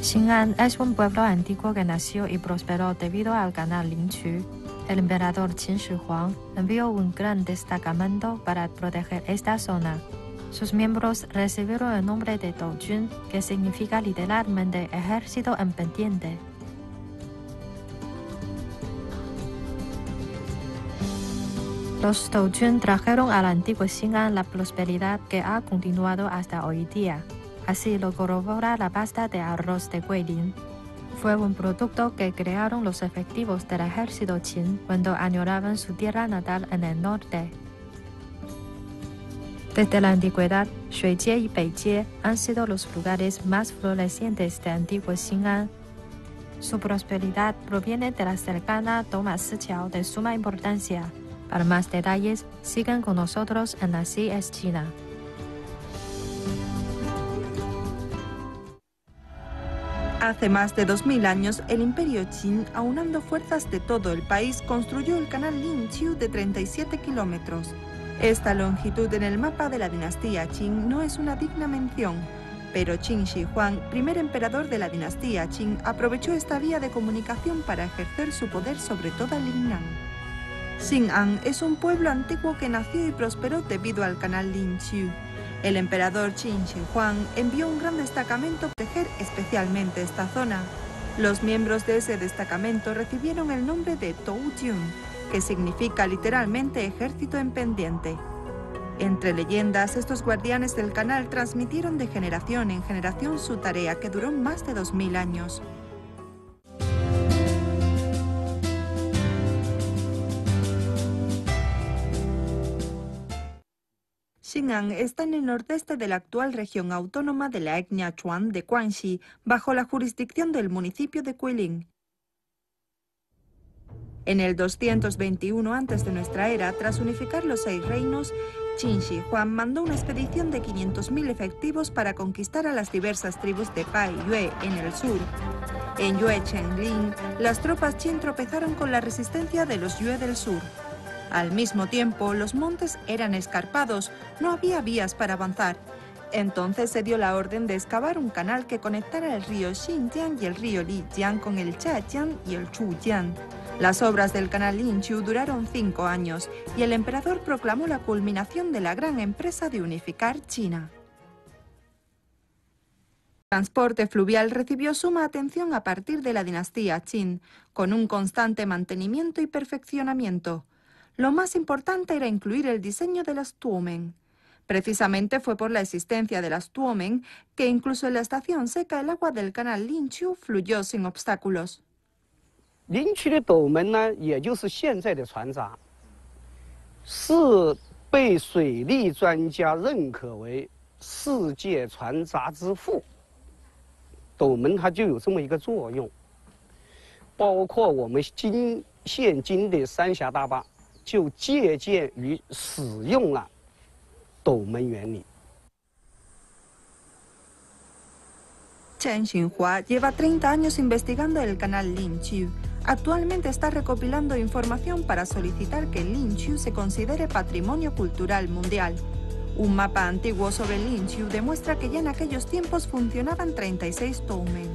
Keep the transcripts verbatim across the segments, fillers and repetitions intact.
Xing'an es un pueblo antiguo que nació y prosperó debido al canal Lingqiu. El emperador Qin Shi Huang envió un gran destacamento para proteger esta zona. Sus miembros recibieron el nombre de Doujun, que significa literalmente ejército en pendiente. Los Doujun trajeron al antiguo Xing'an la prosperidad que ha continuado hasta hoy día. Así lo corrobora la pasta de arroz de Guilin. Fue un producto que crearon los efectivos del ejército Qin cuando añoraban su tierra natal en el norte. Desde la antigüedad, Xuejie y Beijie han sido los lugares más florecientes de antiguo Xing'an. Su prosperidad proviene de la cercana toma Siqiao de suma importancia. Para más detalles, sigan con nosotros en Así es China. Hace más de dos mil años, el Imperio Qin, aunando fuerzas de todo el país, construyó el canal Lingqiu de treinta y siete kilómetros. Esta longitud en el mapa de la dinastía Qin no es una digna mención, pero Qin Shi Huang, primer emperador de la dinastía Qin, aprovechó esta vía de comunicación para ejercer su poder sobre toda Lingnan. Xing'an es un pueblo antiguo que nació y prosperó debido al canal Lingqiu. El emperador Qin Shi Huang envió un gran destacamento a proteger especialmente esta zona. Los miembros de ese destacamento recibieron el nombre de Doujun, que significa literalmente ejército en pendiente. Entre leyendas, estos guardianes del canal transmitieron de generación en generación su tarea, que duró más de dos mil años. Xing'an está en el nordeste de la actual región autónoma de la etnia Chuan de Guangxi, bajo la jurisdicción del municipio de Guilin. En el doscientos veintiuno antes de nuestra era, tras unificar los seis reinos, Qin Shi Huang mandó una expedición de quinientos mil efectivos para conquistar a las diversas tribus de Bai y Yue en el sur. En Yue Chenglin, las tropas Qin tropezaron con la resistencia de los Yue del sur. Al mismo tiempo, los montes eran escarpados, no había vías para avanzar. Entonces se dio la orden de excavar un canal que conectara el río Xinjiang y el río Lijiang con el Chajiang y el Chujiang. Las obras del canal Lingqiu duraron cinco años y el emperador proclamó la culminación de la gran empresa de unificar China. El transporte fluvial recibió suma atención a partir de la dinastía Qin, con un constante mantenimiento y perfeccionamiento. Lo más importante era incluir el diseño de las tuomen. Precisamente fue por la existencia de las tuomen que incluso en la estación seca el agua del canal Lingqiu fluyó sin obstáculos. 林区的斗门呢，也就是现在的船闸，是被水利专家认可为世界船闸之父。斗门它就有这么一个作用，包括我们今现今的三峡大坝，就借鉴于使用了斗门原理。 Chen Xinhua lleva treinta años investigando el canal Lingqiu. Actualmente está recopilando información para solicitar que el Lingqiu se considere patrimonio cultural mundial. Un mapa antiguo sobre el Lingqiu demuestra que ya en aquellos tiempos funcionaban treinta y seis toumen.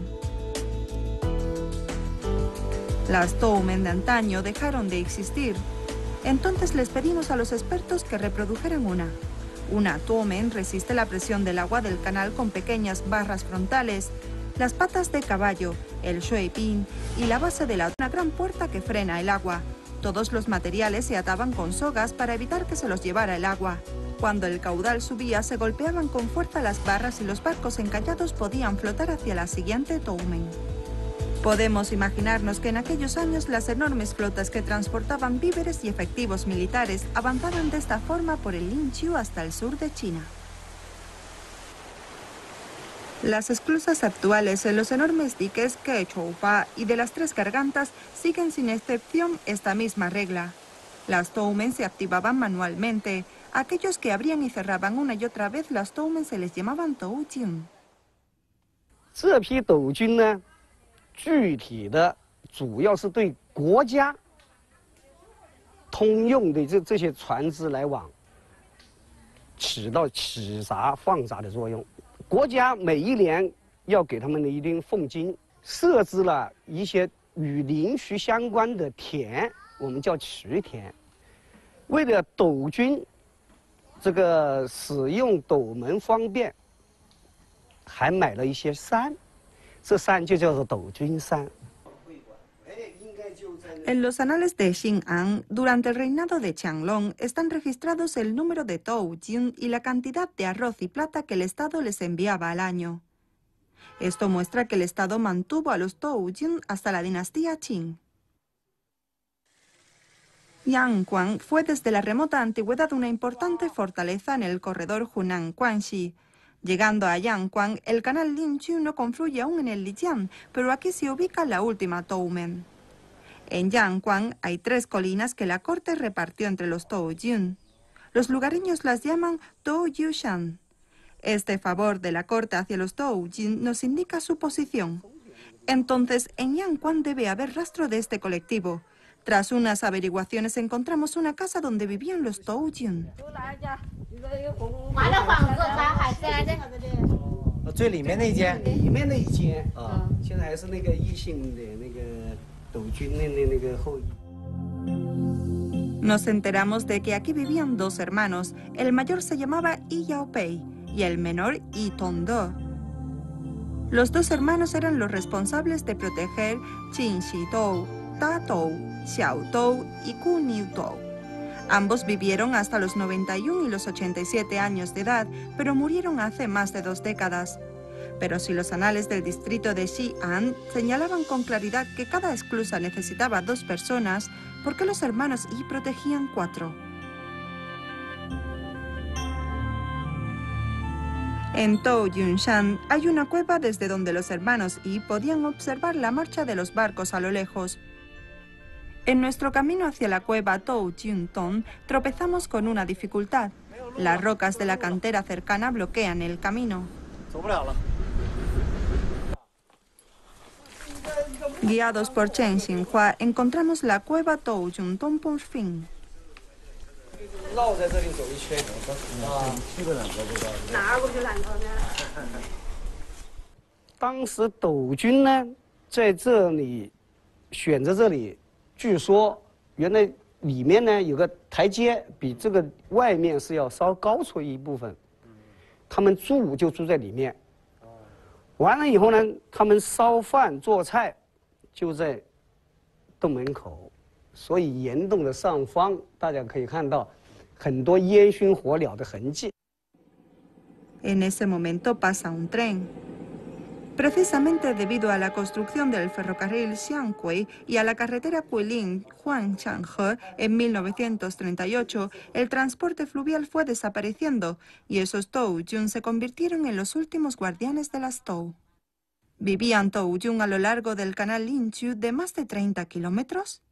Las toumen de antaño dejaron de existir. Entonces les pedimos a los expertos que reprodujeran una. Una toumen resiste la presión del agua del canal con pequeñas barras frontales, las patas de caballo, el shuipin y la base de la una gran puerta que frena el agua. Todos los materiales se ataban con sogas para evitar que se los llevara el agua. Cuando el caudal subía, se golpeaban con fuerza las barras y los barcos encallados podían flotar hacia la siguiente toumen. Podemos imaginarnos que en aquellos años las enormes flotas que transportaban víveres y efectivos militares avanzaban de esta forma por el Lingqiu hasta el sur de China. Las esclusas actuales en los enormes diques Quechoupa y de las Tres Gargantas siguen sin excepción esta misma regla. Las toumen se activaban manualmente. Aquellos que abrían y cerraban una y otra vez las toumen se les llamaban doujun. 这批斗军呢，具体的主要是对国家通用的这这些船只来往，起到起闸放闸的作用。国家每一年要给他们的一定俸金，设置了一些与林区相关的田，我们叫渠田。为了斗军这个使用斗门方便，还买了一些山，这山就叫做斗军山。 En los anales de Xin'an, durante el reinado de Qianlong, están registrados el número de toujin y la cantidad de arroz y plata que el Estado les enviaba al año. Esto muestra que el Estado mantuvo a los toujin hasta la dinastía Qing. Yangquan fue desde la remota antigüedad una importante fortaleza en el corredor Hunan-Guangxi. Llegando a Yangquan, el canal Linqiu no confluye aún en el Lijiang, pero aquí se ubica la última toumen. En Yangquan hay tres colinas que la corte repartió entre los toujin. Los lugareños las llaman Touyushan. Este favor de la corte hacia los toujin nos indica su posición. Entonces, en Yangquan debe haber rastro de este colectivo. Tras unas averiguaciones encontramos una casa donde vivían los toujin. 最里面那间， 里面那一间啊，现在还是那个异姓的那个斗军的那那个后裔。 Nos enteramos de que aquí vivían dos hermanos. El mayor se llamaba Yi Yaopei y el menor Yi Tongde. Los dos hermanos eran los responsables de proteger Qin Xitou, Ta Tou, Xiao Tou y Ku Niu Tou. Ambos vivieron hasta los noventa y uno y los ochenta y siete años de edad, pero murieron hace más de dos décadas. Pero si los anales del distrito de Xi'an señalaban con claridad que cada esclusa necesitaba dos personas, ¿por qué los hermanos Yi protegían cuatro? En Touyunshan hay una cueva desde donde los hermanos Yi podían observar la marcha de los barcos a lo lejos. En nuestro camino hacia la cueva Toujintong tropezamos con una dificultad. Las rocas de la cantera cercana bloquean el camino. Guiados por Chen Xinhua, encontramos la cueva Toujintong por fin. 绕在这里走一圈啊，哪儿过去缆头呢？当时斗军呢，在这里选择这里，据说原来里面呢有个台阶，比这个外面是要稍高出一部分。他们住就住在里面。完了以后呢，他们烧饭做菜就在洞门口，所以岩洞的上方大家可以看到。 很多烟熏火燎的痕迹。 En ese momento pasa un tren. Precisamente debido a la construcción del ferrocarril Xiangqui y a la carretera Guilin-Huangshanhe en mil novecientos treinta y ocho, el transporte fluvial fue desapareciendo y esos Toujin se convirtieron en los últimos guardianes de las Tou. ¿Vivían Toujin a lo largo del canal Linqiu de más de treinta kilómetros?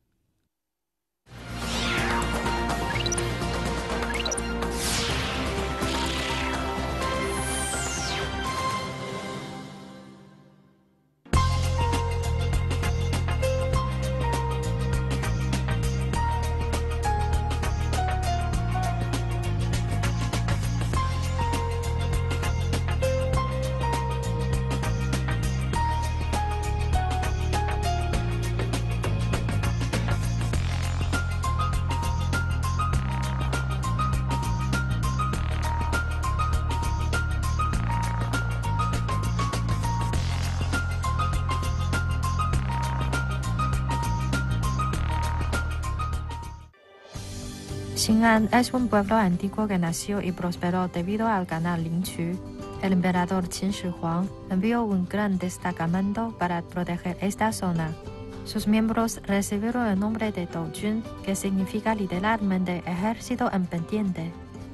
Xin'an es un pueblo antiguo que nació y prosperó debido al canal Linqiu. El emperador Qin Shi Huang envió un gran destacamento para proteger esta zona. Sus miembros recibieron el nombre de Toujin, que significa literalmente ejército en pendiente.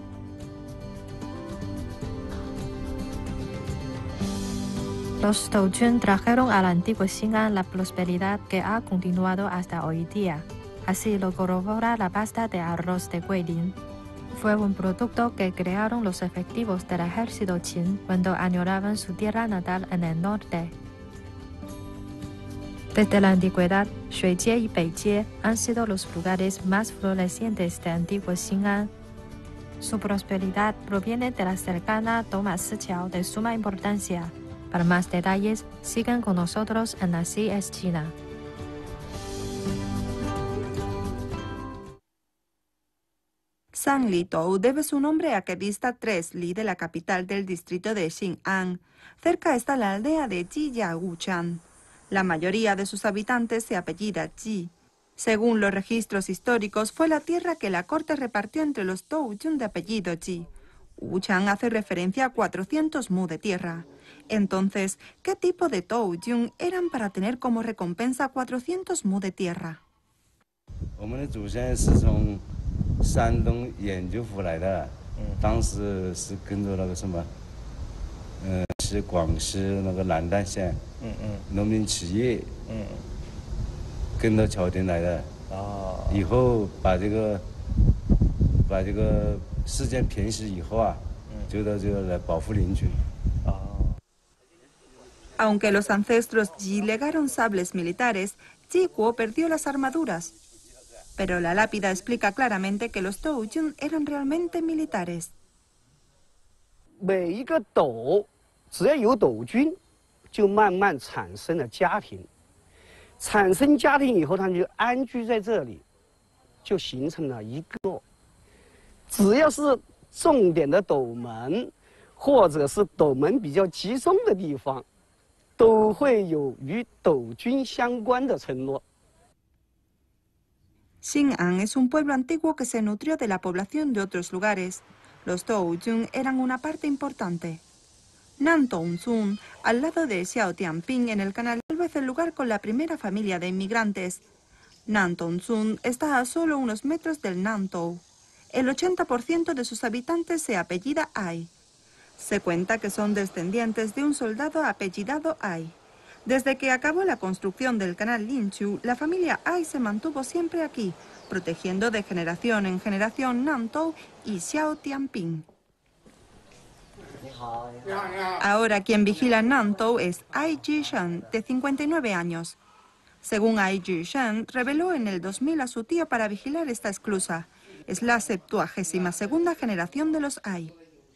Los Toujin trajeron al antiguo Xin'an la prosperidad que ha continuado hasta hoy día. Así lo corrobora la pasta de arroz de Guilin. Fue un producto que crearon los efectivos del ejército Qin cuando añoraban su tierra natal en el norte. Desde la antigüedad, Xuejie y Beijie han sido los lugares más florecientes de antiguo Xin'an. Su prosperidad proviene de la cercana toma Siqiao de suma importancia, Para más detalles, sigan con nosotros en Así es China. San Litou debe su nombre a que dista tres li de la capital del distrito de Xin'an. Cerca está la aldea de Jiyaguchan. La mayoría de sus habitantes se apellida Ji. Según los registros históricos, fue la tierra que la corte repartió entre los Doujun de apellido Ji. Wuchan hace referencia a cuatrocientos mu de tierra. Entonces, ¿qué tipo de Doujun eran para tener como recompensa cuatrocientos mu de tierra? 山东兖州府来的，当时是跟着那个什么，呃，是广西那个南丹县，嗯嗯，农民起义，嗯，跟着朝廷来的，哦，以后把这个，把这个事件平息以后啊，就到这个来保护邻居。 Aunque los ancestros Ji legaron sables militares, Ji Kuo perdió las armaduras. Pero la lápida explica claramente que los Doujun eran realmente militares. 每一个斗，只要有斗军，就慢慢产生了家庭。产生家庭以后，他们就安居在这里，就形成了一个。只要是重点的斗门，或者是斗门比较集中的地方，都会有与斗军相关的村落。 Xin'an es un pueblo antiguo que se nutrió de la población de otros lugares. Los Doujun eran una parte importante. Nantongzun, al lado de Xiaotianping en el canal, tal vez el lugar con la primera familia de inmigrantes. Nantongzun está a solo unos metros del Nantou. El ochenta por ciento de sus habitantes se apellida Ai. Se cuenta que son descendientes de un soldado apellidado Ai. Desde que acabó la construcción del canal Linqiu, la familia Ai se mantuvo siempre aquí, protegiendo de generación en generación Nantou y Xiaotianping. Ahora quien vigila Nantou es Ai Jishen, de cincuenta y nueve años. Según Ai Jishen, reveló en el dos mil a su tío para vigilar esta esclusa. Es la septuagésima segunda generación de los Ai.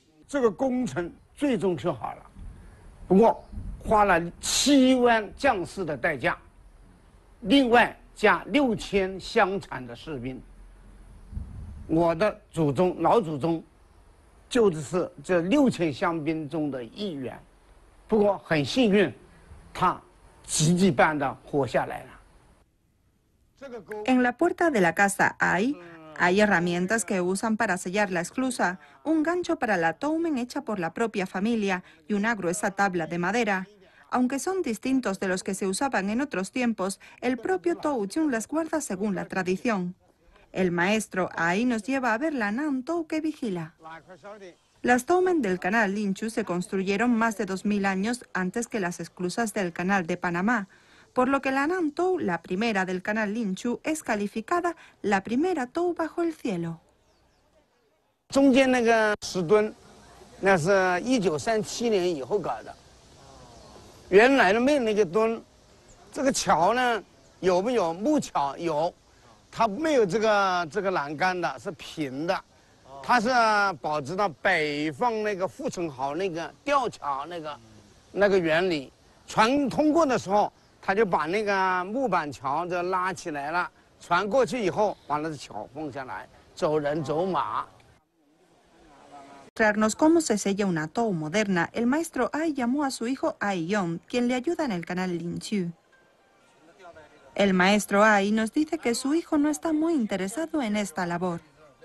花了七万将士的代价，另外加六千乡产的士兵。我的祖宗老祖宗就是这六千乡兵中的一员，不过很幸运，他奇迹般的活下来了。 En la puerta de la casa Ai hay herramientas que usan para sellar la esclusa, un gancho para la toumen hecha por la propia familia y una gruesa tabla de madera. Aunque son distintos de los que se usaban en otros tiempos, el propio Doujun las guarda según la tradición. El maestro Ai nos lleva a ver la Nantou que vigila. Las toumen del canal Linqiu se construyeron más de dos mil años antes que las esclusas del canal de Panamá, por lo que la Nantou, la primera del canal Linqiu, es calificada la primera tou bajo el cielo. 中间那个石墩，那是一九三七年以后搞的。原来的没有那个墩，这个桥呢有没有木桥？有，它没有这个这个栏杆的，是平的。它是保持到北方那个护城壕那个吊桥那个那个原理。船通过的时候，他就把那个木板桥就拉起来了，船过去以后，把那个桥放下来，走人走马。 Para mostrarnos cómo se sella una tou moderna, el maestro Ai llamó a su hijo Ai Yong, quien le ayuda en el canal Linqiu. El maestro Ai nos dice que su hijo no está muy interesado en esta labor.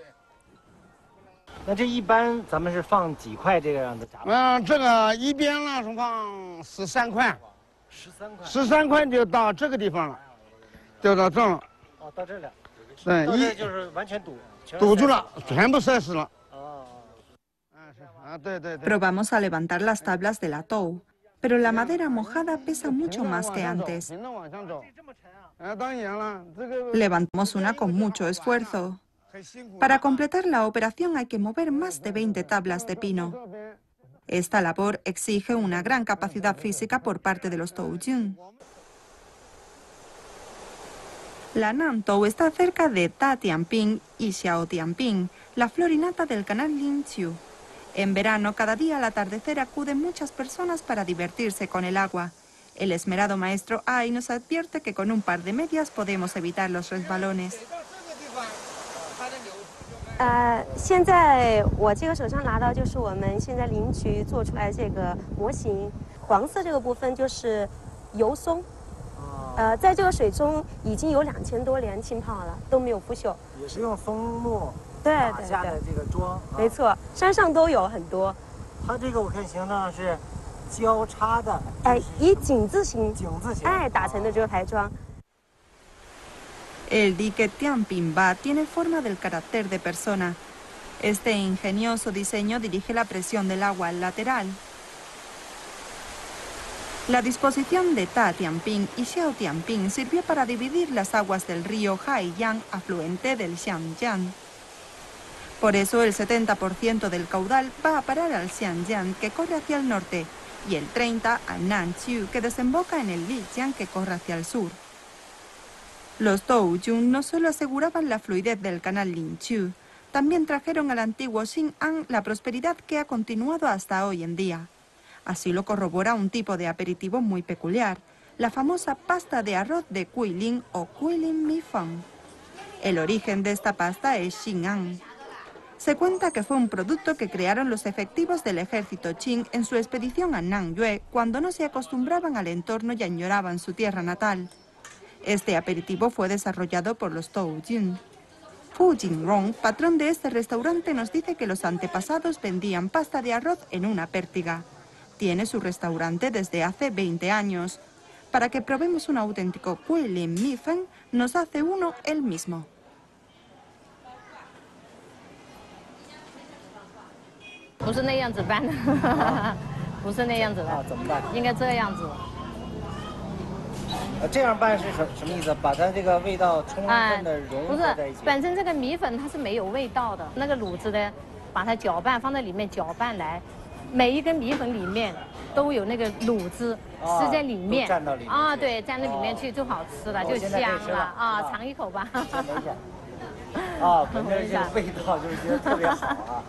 那这一般咱们是放几块这个样的夹板？ 嗯，这个一边呢是放十三块， 十三块， 十三块就到这个地方了，就到这了。 哦，到这了。 对， 到这一就是完全堵，全堵住了，全部塞死了。 Probamos a levantar las tablas de la tou, pero la madera mojada pesa mucho más que antes. Levantamos una con mucho esfuerzo. Para completar la operación hay que mover más de veinte tablas de pino. Esta labor exige una gran capacidad física por parte de los Doujun. La Nantou está cerca de Tatianping y Xiaotianping, la florinata del canal Linqiu. En verano, cada día al atardecer acuden muchas personas para divertirse con el agua. El esmerado maestro Ai nos advierte que con un par de medias podemos evitar los resbalones. 呃，现在我这个手上拿到就是我们现在林区做出来这个模型，黄色这个部分就是油松，呃，在这个水中已经有两千多年浸泡了，都没有腐朽。 也是用松木对打对对， 下的这个桩， 没错，山上都有很多。 它这个我看形状是交叉的， 哎，以井字形， 井字形， 哎，打成的这个台桩。 El dique Tianpingba tiene forma del carácter de persona. Este ingenioso diseño dirige la presión del agua al lateral. La disposición de Ta Tianping y Xiao Tianping sirvió para dividir las aguas del río Haiyang, afluente del Xiangjiang. Por eso el setenta por ciento del caudal va a parar al Xiangjiang, que corre hacia el norte, y el treinta por ciento al Nanqiu, que desemboca en el Lijiang, que corre hacia el sur. Los Doujun no solo aseguraban la fluidez del canal Linqiu, también trajeron al antiguo Xin'an la prosperidad que ha continuado hasta hoy en día. Así lo corrobora un tipo de aperitivo muy peculiar, la famosa pasta de arroz de Guilin o Guilin Mifeng. El origen de esta pasta es Xin'an. Se cuenta que fue un producto que crearon los efectivos del ejército Qing en su expedición a Nangyue cuando no se acostumbraban al entorno y añoraban su tierra natal. Este aperitivo fue desarrollado por los Doujun. Fu Jingrong, patrón de este restaurante, nos dice que los antepasados vendían pasta de arroz en una pértiga. Tiene su restaurante desde hace veinte años. Para que probemos un auténtico Guilin Mifeng, nos hace uno él mismo. 不是那样子拌的，不是那样子的。 啊，怎么办？ 应该这样子。 呃，这样拌是什什么意思？把它这个味道充分的融合在一起。 不是，本身这个米粉它是没有味道的，那个卤子呢，把它搅拌放在里面搅拌来，每一根米粉里面都有那个卤汁吃在里面。 蘸到里面。 啊，对，蘸到里面去就好吃了，就香了啊！尝一口吧。 闻一下。啊，闻着这个味道就是觉得特别好啊。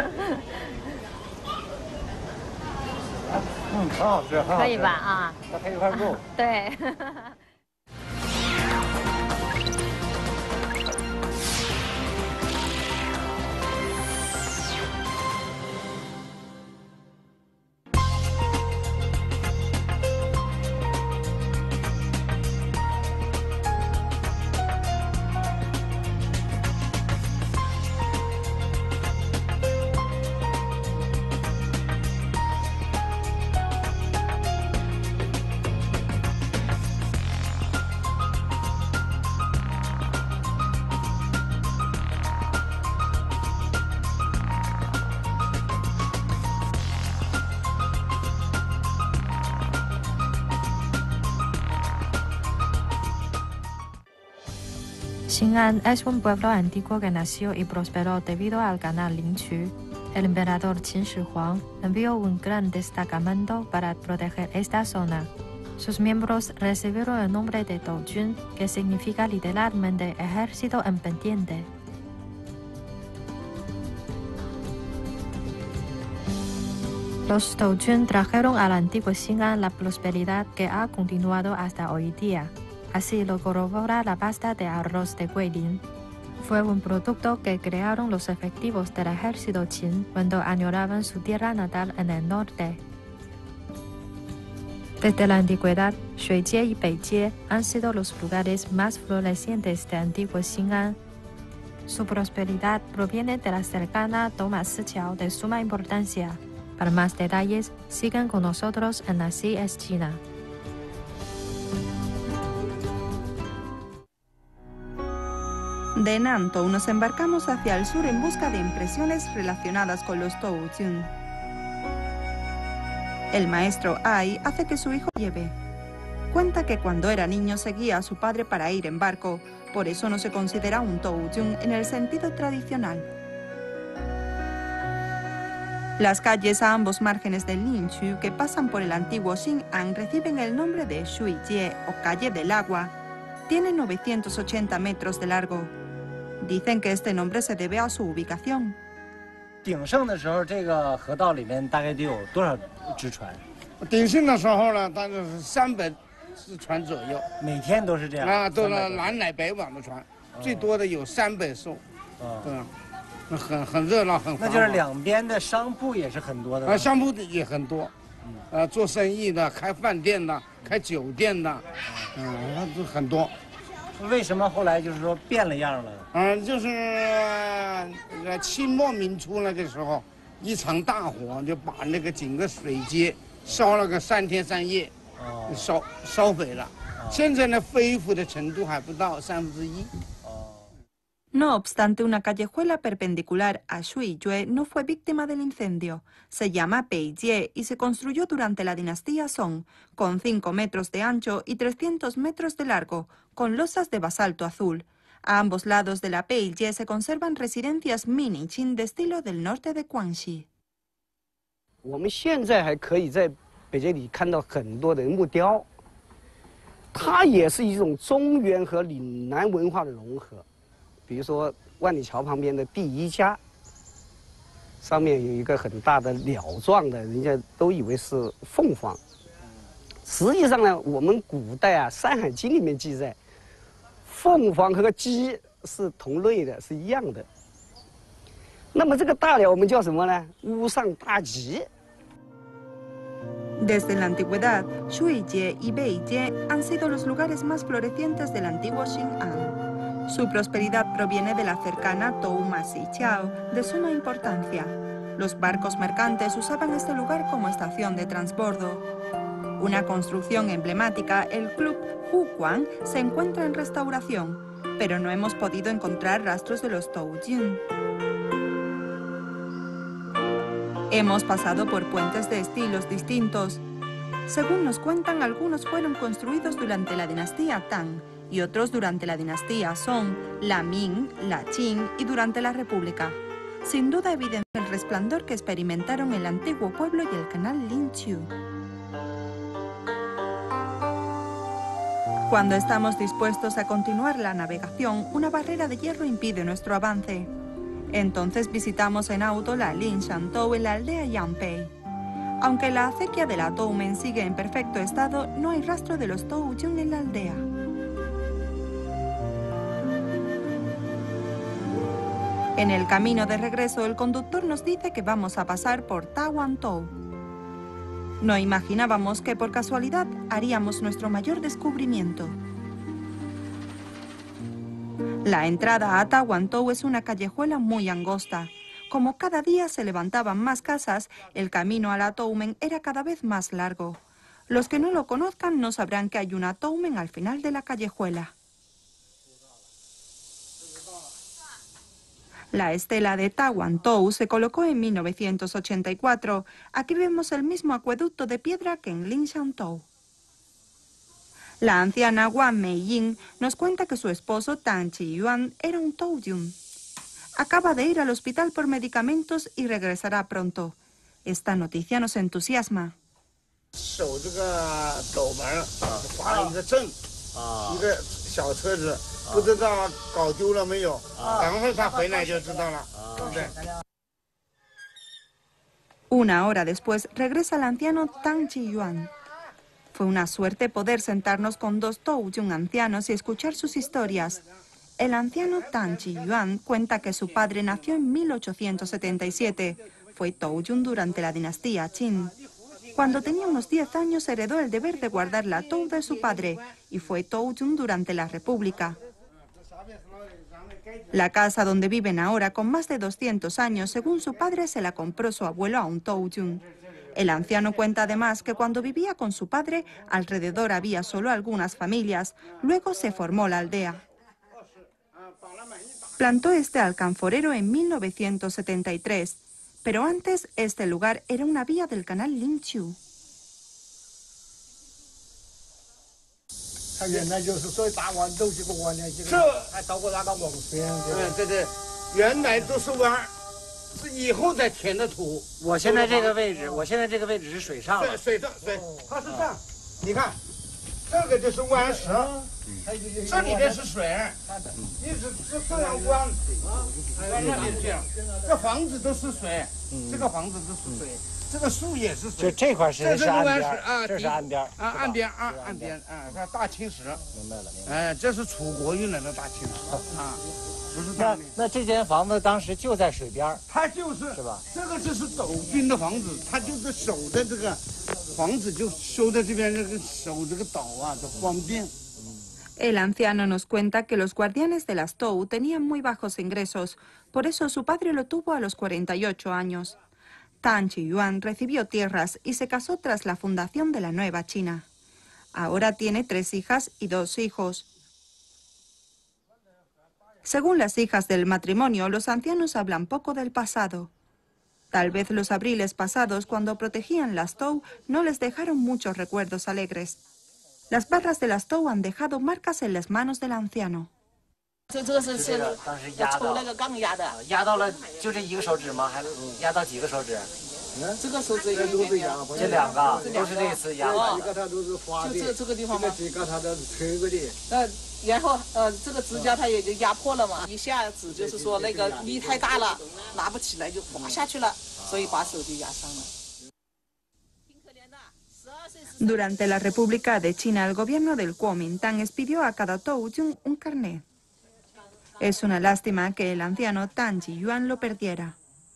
嗯，很好吃，很好吃。 可以吧？啊， 再配一块肉。 对。 Xin'an es un pueblo antiguo que nació y prosperó debido al canal Linqiu. El emperador Qin Shi Huang envió un gran destacamento para proteger esta zona. Sus miembros recibieron el nombre de Doujun, que significa literalmente ejército en pendiente. Los Doujun trajeron al antiguo Xin'an la prosperidad que ha continuado hasta hoy día. Así lo corrobora la pasta de arroz de Guilin. Fue un producto que crearon los efectivos del ejército Qin cuando añoraban su tierra natal en el norte. Desde la antigüedad, Xuejie y Beijie han sido los lugares más florecientes de antiguo Xin'an. Su prosperidad proviene de la cercana Toma Siqiao de suma importancia. Para más detalles, sigan con nosotros en Así es China. De Nantou nos embarcamos hacia el sur en busca de impresiones relacionadas con los Doujun. El maestro Ai hace que su hijo lleve. Cuenta que cuando era niño seguía a su padre para ir en barco, por eso no se considera un Doujun en el sentido tradicional. Las calles a ambos márgenes del Linqiu que pasan por el antiguo Xin'an reciben el nombre de Shuijie o calle del agua. Tienen novecientos ochenta metros de largo. Dicen que este nombre se debe a su ubicación. 鼎盛的时候，这个河道里面大概得有多少只船？ 鼎盛的时候呢，大概是三百只船左右， 每天都是这样啊，都是南来北往的船， 哦、 最多的有三百艘，哦、对吧？那很很热闹，很那就是两边的商铺也是很多的啊，商铺也很多，嗯，呃，做生意的、开饭店的、开酒店的，嗯，都很多。 为什么后来就是说变了样了？ 嗯，就是呃清末民初那个时候，一场大火就把那个整个水街烧了个三天三夜，哦，烧烧毁了。哦、现在呢，恢复的程度还不到三分之一。 No obstante, una callejuela perpendicular a Shuiyue no fue víctima del incendio. Se llama Peiyie y se construyó durante la dinastía Song, con cinco metros de ancho y trescientos metros de largo, con losas de basalto azul. A ambos lados de la Peiyie se conservan residencias mini Qing de estilo del norte de Guangxi. 我们现在还可以在北街里看到很多的木雕，它也是一种中原和岭南文化的融合。 比如说万里桥旁边的第一家，上面有一个很大的鸟状的，人家都以为是凤凰。实际上呢，我们古代啊，《山海经》里面记载，凤凰和鸡是同类的，是一样的。那么这个大鸟我们叫什么呢？屋上大吉。 Desde la antigüedad, Shuiyue y Beiyie han sido los lugares más florecientes del antiguo Xin'an. Su prosperidad proviene de la cercana Touma Siqiao, de suma importancia. Los barcos mercantes usaban este lugar como estación de transbordo. Una construcción emblemática, el Club Huguan, se encuentra en restauración, pero no hemos podido encontrar rastros de los Toujun. Hemos pasado por puentes de estilos distintos. Según nos cuentan, algunos fueron construidos durante la dinastía Tang, y otros durante la dinastía Song, la Ming, la Qing y durante la República. Sin duda evidencia el resplandor que experimentaron el antiguo pueblo y el canal Linqiu. Cuando estamos dispuestos a continuar la navegación, una barrera de hierro impide nuestro avance. Entonces visitamos en auto la Linshantou en la aldea Yangpei. Aunque la acequia de la Toumen sigue en perfecto estado, no hay rastro de los Toujun en la aldea. En el camino de regreso, el conductor nos dice que vamos a pasar por Tawantou. No imaginábamos que por casualidad haríamos nuestro mayor descubrimiento. La entrada a Tawantou es una callejuela muy angosta. Como cada día se levantaban más casas, el camino a la Toumen era cada vez más largo. Los que no lo conozcan no sabrán que hay una Toumen al final de la callejuela. La estela de Tawantou se colocó en mil novecientos ochenta y cuatro. Aquí vemos el mismo acueducto de piedra que en Linshantou. La anciana Wang Meiying nos cuenta que su esposo Tang Qiyuan era un Toujun. Acaba de ir al hospital por medicamentos y regresará pronto. Esta noticia nos entusiasma. 小车子不知道搞丢了没有，等会他回来就知道了，对不对？ Una hora después regresa el anciano Tang Qiyuan. Fue una suerte poder sentarnos con dos Toujun ancianos y escuchar sus historias. El anciano Tang Qiyuan cuenta que su padre nació en mil ochocientos setenta y siete. Fue Toujun durante la dinastía Qin. Cuando tenía unos diez años heredó el deber de guardar la Tou de su padre y fue Toujun durante la República. La casa donde viven ahora, con más de doscientos años, según su padre, se la compró su abuelo a un Toujun. El anciano cuenta además que cuando vivía con su padre, alrededor había solo algunas familias. Luego se formó la aldea. Plantó este alcanforero en mil novecientos setenta y tres. Pero antes, este lugar era una vía del canal Linqiu. 它原来就是说大湾洲这个湾呢，这个还到过那个网水。嗯，对对，原来都是湾，是以后才填的土。 我现在这个位置，我现在这个位置是水上。 对，水上水，它是这样。你看， 这个就是湾石，这里面是水，一直是这样弯，在那里这样，这房子都是水，这个房子都是水。 这个树也是水， 就这块是是岸边啊， 这是岸边啊，岸边啊，岸边啊，这大青石。 明白了，明白了。 哎，这是楚国运来的大青石啊，不是那那这间房子当时就在水边， 它就是是吧？ 这个就是斗军的房子，它就是守的这个房子就修在这边，这个守这个岛啊，就方便。 El anciano nos cuenta que los guardianes de las Tou tenían muy bajos ingresos, por eso su padre lo tuvo a los cuarenta y ocho años. Tang Chiyuan recibió tierras y se casó tras la fundación de la Nueva China. Ahora tiene tres hijas y dos hijos. Según las hijas del matrimonio, los ancianos hablan poco del pasado. Tal vez los abriles pasados, cuando protegían las Tou, no les dejaron muchos recuerdos alegres. Las barras de las Tou han dejado marcas en las manos del anciano. 这这个是是当时压到那个杠压的，压到了就这一个手指吗？还是压到几个手指？嗯，这个手指也都是压，这两个都是这次压的。这个它都是花的，就这这个地方吗？这个它都是吹过的。呃，然后呃，这个指甲它也就压破了嘛，一下子就是说那个力太大了，拿不起来就滑下去了，所以把手就压伤了。 Durante la República de China, el gobierno del Kuomintang expidió a cada Touyun un carnet. Es una lástima que el anciano Tang Chiyuan lo perdiera.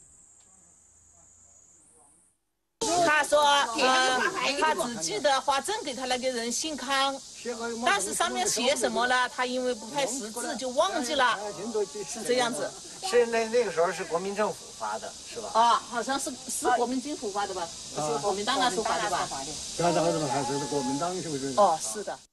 他说，呃，他只记得花证给他那个人姓康，但是上面写什么了，他因为不太识字就忘记了，是这样子。 是那那个时候是国民政府发的，是吧？ 啊，好像是是国民政府发的吧？不是国民党那时候发的吧？哦，是的。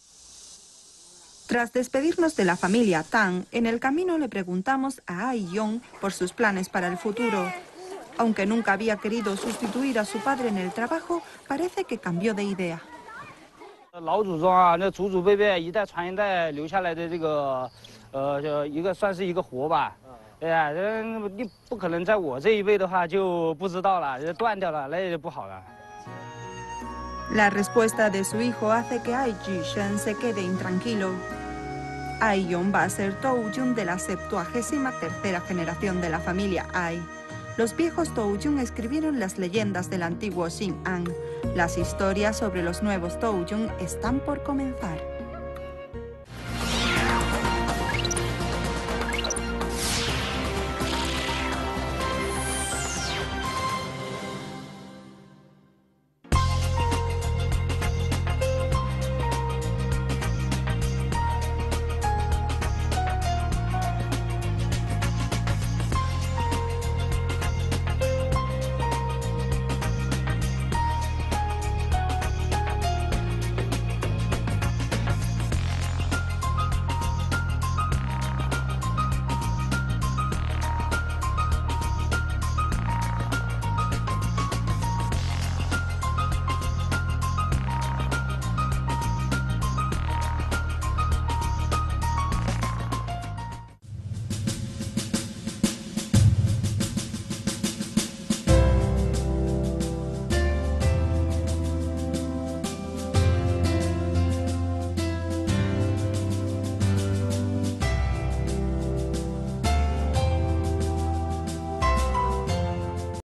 Tras despedirnos de la familia Tang, en el camino le preguntamos a Ai Yong por sus planes para el futuro. Aunque nunca había querido sustituir a su padre en el trabajo, parece que cambió de idea. 老祖宗啊，那祖祖辈辈一代传一代留下来的这个，呃，就一个算是一个活吧。对呀，人你不可能在我这一辈的话就不知道了，这断掉了，那也不好了。 La respuesta de su hijo hace que Ai Jishen se quede intranquilo. Ai Yong va a ser Touyun de la septuagésima tercera generación de la familia Ai. Los viejos Touyun escribieron las leyendas del antiguo Xin'an. Las historias sobre los nuevos Touyun están por comenzar.